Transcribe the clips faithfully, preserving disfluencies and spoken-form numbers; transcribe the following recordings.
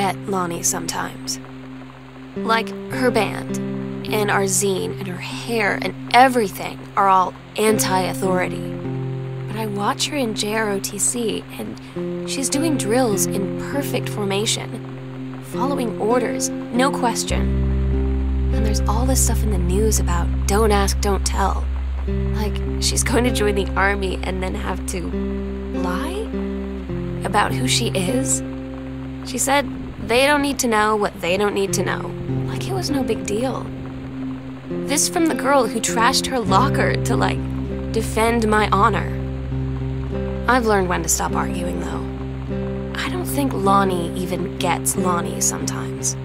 get Lonnie sometimes. Like, her band, and our zine, and her hair, and everything are all anti-authority. But I watch her in J R O T C, and she's doing drills in perfect formation, following orders, no question. And there's all this stuff in the news about don't ask, don't tell. Like, she's going to join the army and then have to lie about who she is. She said they don't need to know what they don't need to know. Like it was no big deal. This from the girl who trashed her locker to, like, defend my honor. I've learned when to stop arguing, though. I don't think Lonnie even gets Lonnie sometimes.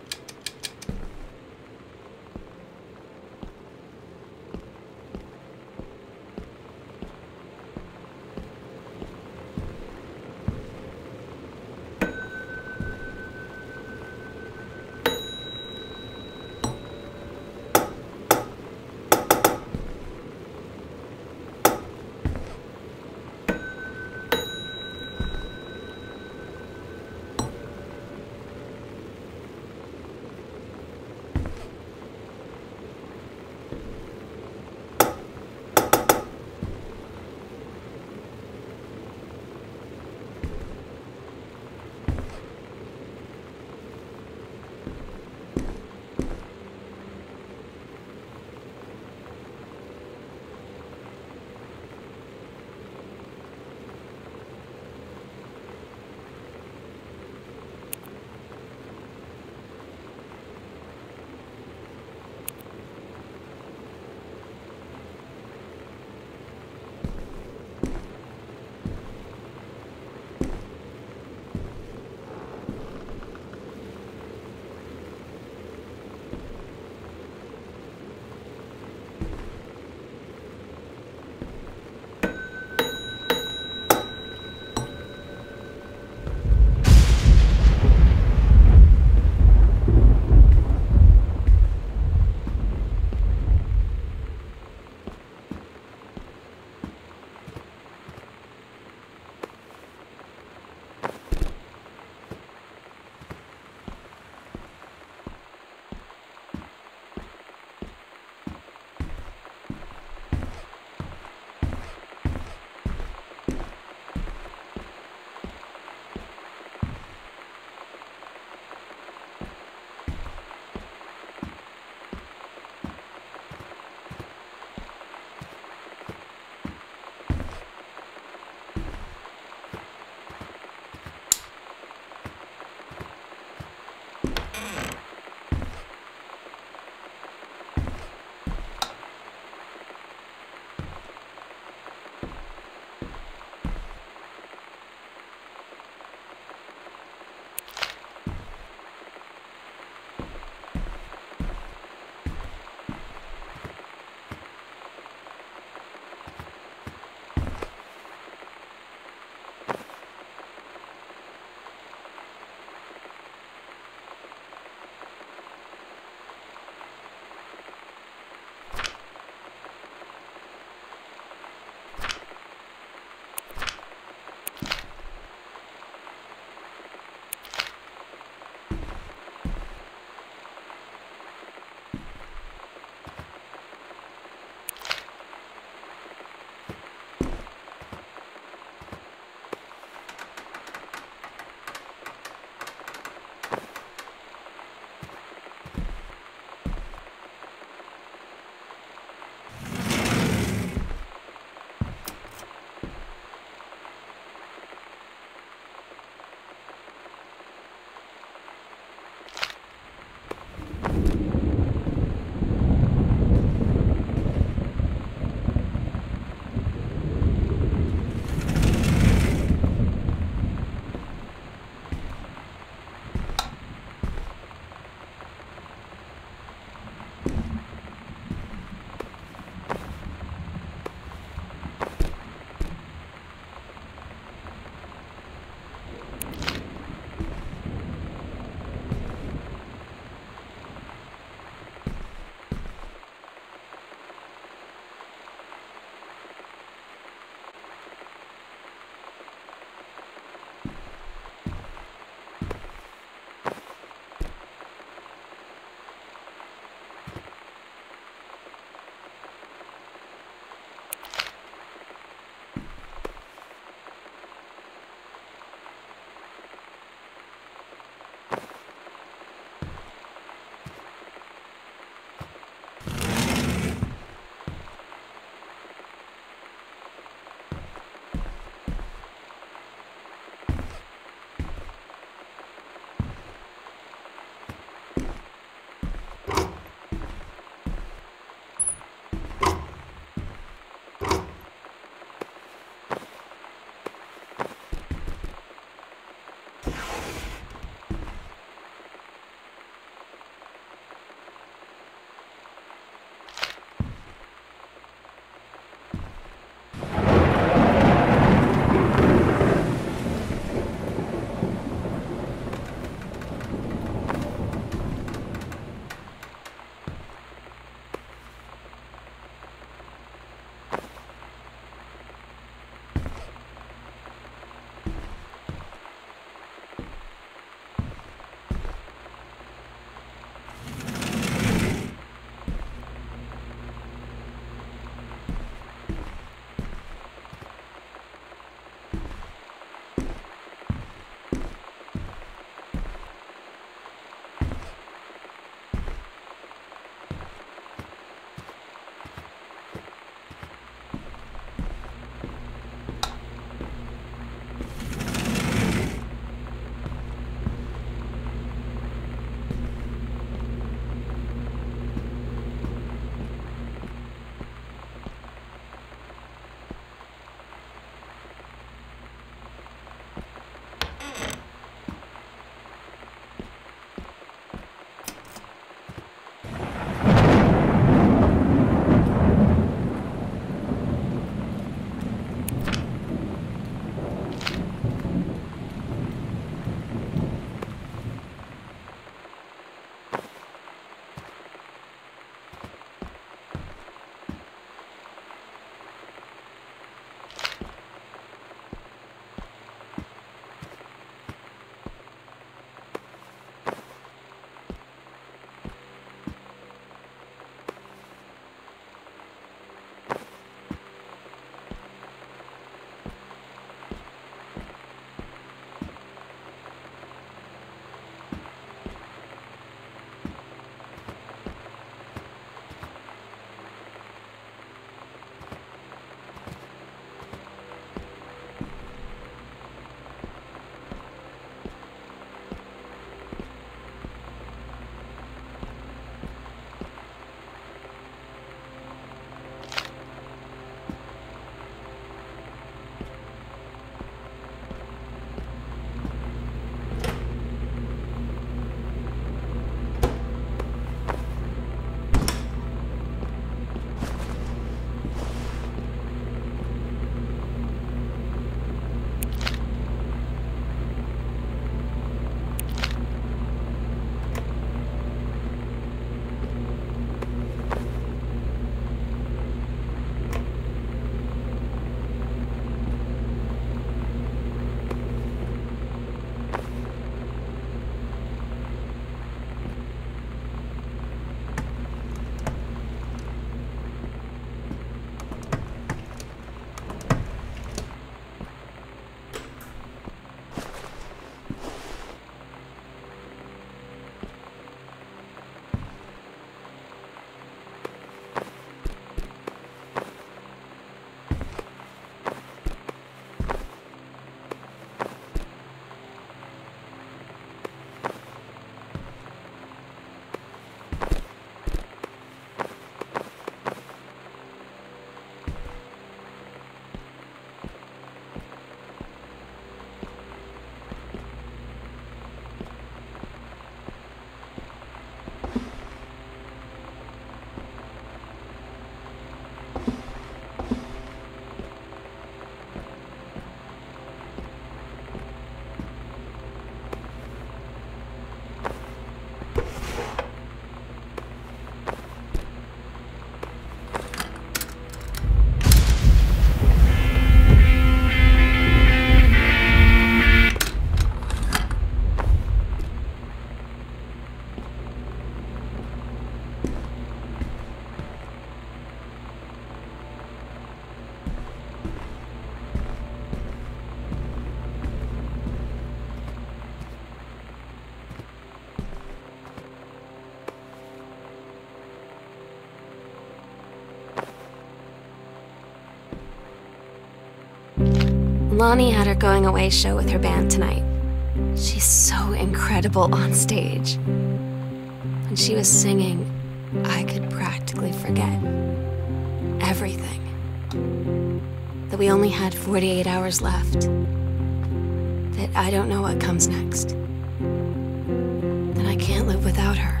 Lonnie had her going away show with her band tonight. She's so incredible on stage. When she was singing, I could practically forget everything. That we only had forty-eight hours left. That I don't know what comes next. That I can't live without her.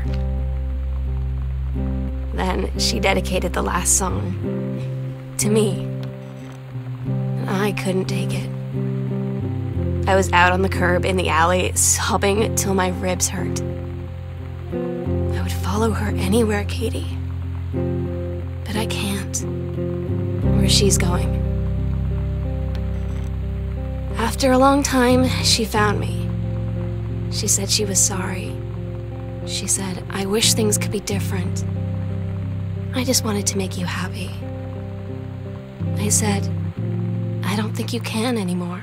Then she dedicated the last song to me. And I couldn't take it. I was out on the curb in the alley, sobbing till my ribs hurt. I would follow her anywhere, Katie. But I can't. Where she's going. After a long time, she found me. She said she was sorry. She said, I wish things could be different. I just wanted to make you happy. I said, I don't think you can anymore.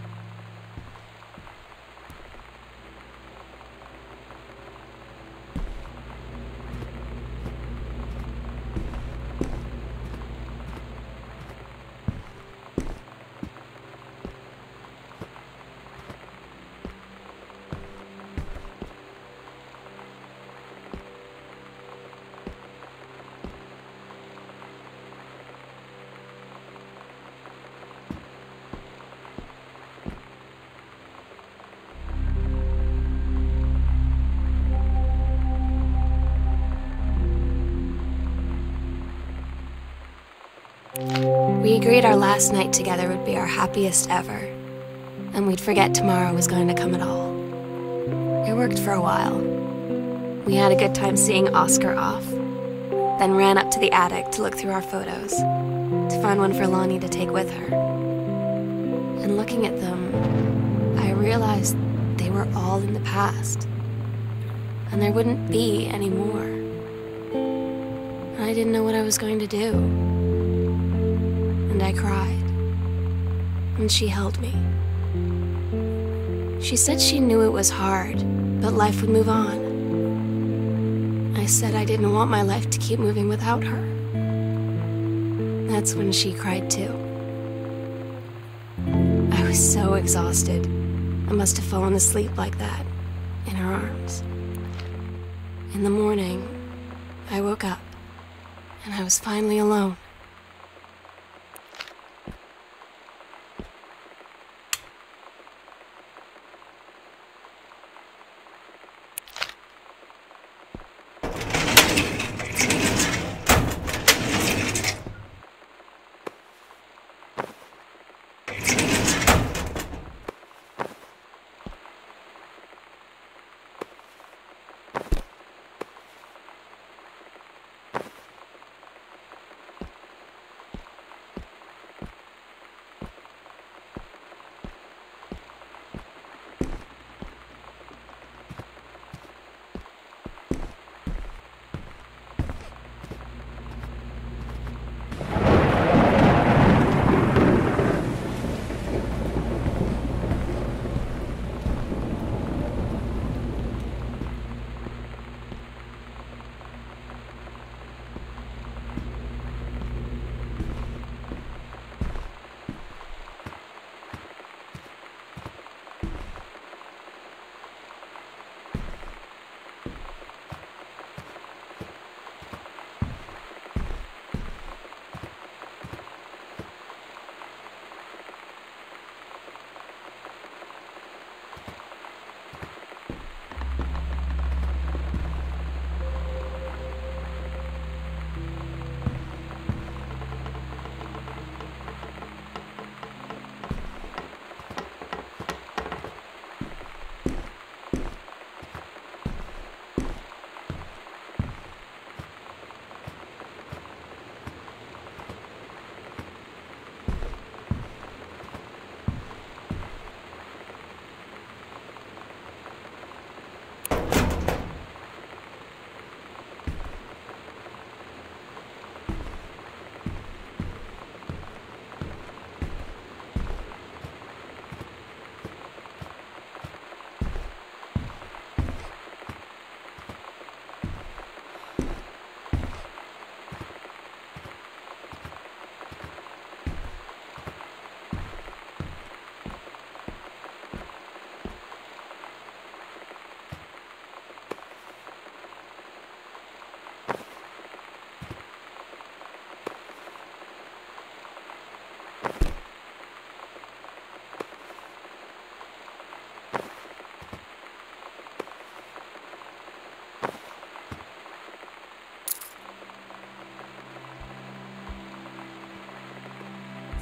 We agreed our last night together would be our happiest ever, and we'd forget tomorrow was going to come at all. It worked for a while. We had a good time seeing Oscar off, then ran up to the attic to look through our photos, to find one for Lonnie to take with her. And looking at them, I realized they were all in the past, and there wouldn't be any more. And I didn't know what I was going to do. And I cried, and she held me. She said she knew it was hard, but life would move on. I said I didn't want my life to keep moving without her. That's when she cried too. I was so exhausted. I must have fallen asleep like that, in her arms. In the morning, I woke up, and I was finally alone.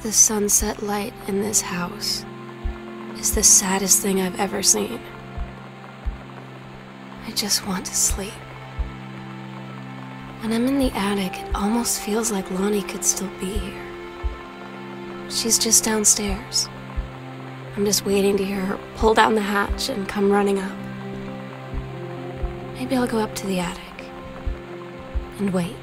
The sunset light in this house is the saddest thing I've ever seen. I just want to sleep. When I'm in the attic, it almost feels like Lonnie could still be here. She's just downstairs. I'm just waiting to hear her pull down the hatch and come running up. Maybe I'll go up to the attic and wait.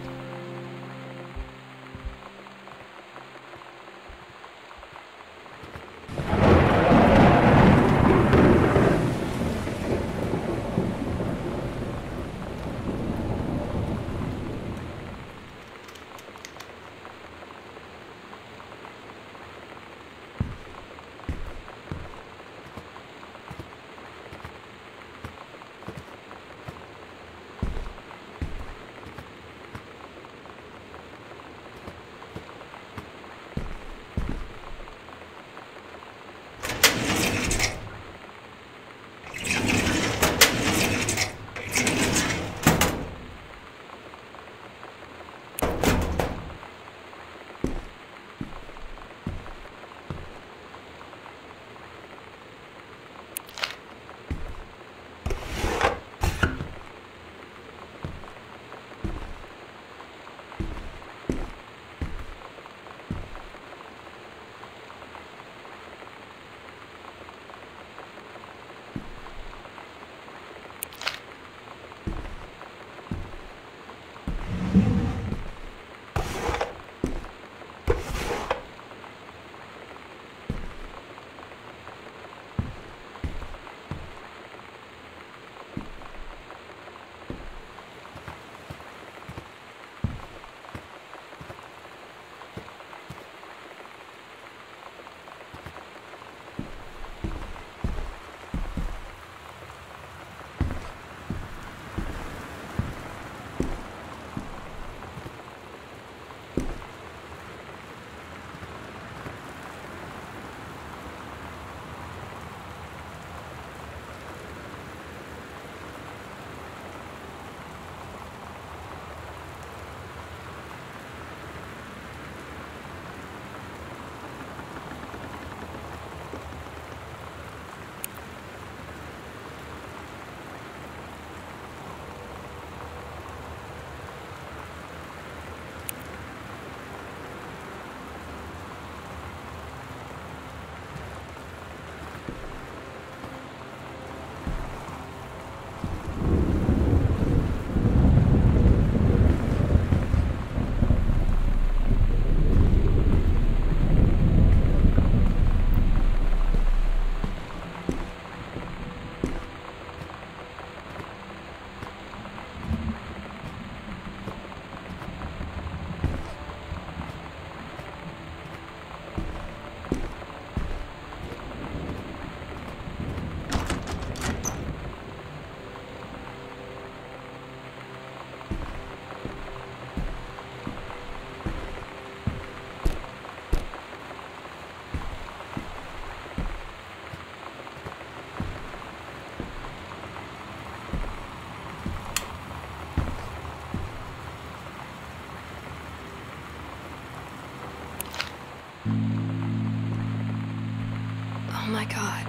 Oh my God.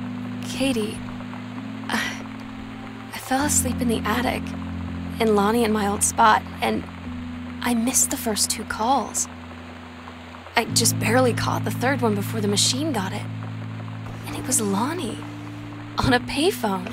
Katie, I, I fell asleep in the attic, in Lonnie and my old spot, and I missed the first two calls. I just barely caught the third one before the machine got it. And it was Lonnie, on a payphone.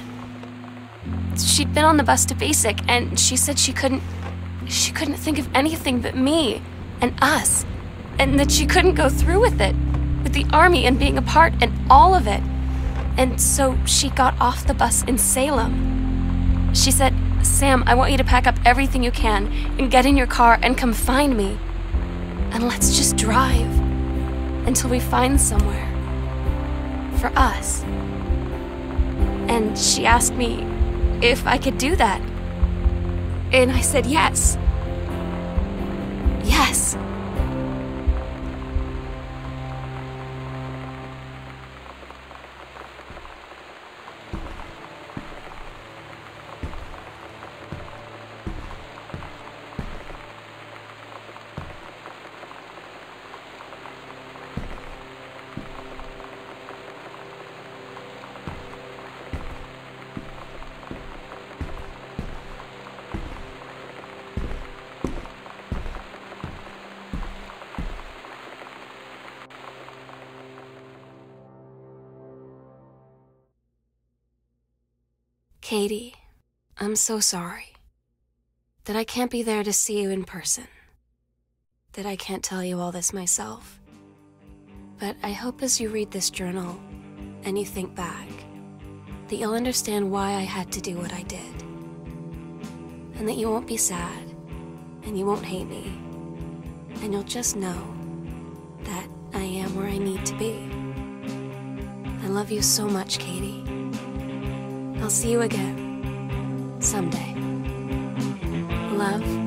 She'd been on the bus to Basic, and she said she couldn't, she couldn't think of anything but me and us, and that she couldn't go through with it, with the Army and being a part and all of it. And so she got off the bus in Salem. She said, "Sam, I want you to pack up everything you can and get in your car and come find me. And let's just drive until we find somewhere for us." And she asked me if I could do that. And I said yes. Yes. Katie, I'm so sorry that I can't be there to see you in person, that I can't tell you all this myself. But I hope as you read this journal and you think back, that you'll understand why I had to do what I did. And that you won't be sad, and you won't hate me, and you'll just know that I am where I need to be. I love you so much, Katie. I'll see you again, someday. Love,